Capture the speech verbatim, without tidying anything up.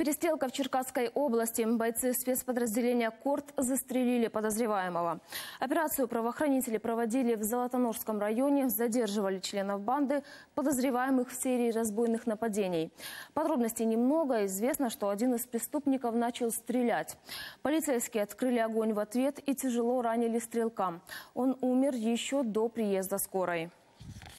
Перестрелка в Черкасской области. Бойцы спецподразделения «Корт» застрелили подозреваемого. Операцию правоохранители проводили в Золотоножском районе, задерживали членов банды, подозреваемых в серии разбойных нападений. Подробностей немного. Известно, что один из преступников начал стрелять. Полицейские открыли огонь в ответ и тяжело ранили стрелка. Он умер еще до приезда скорой.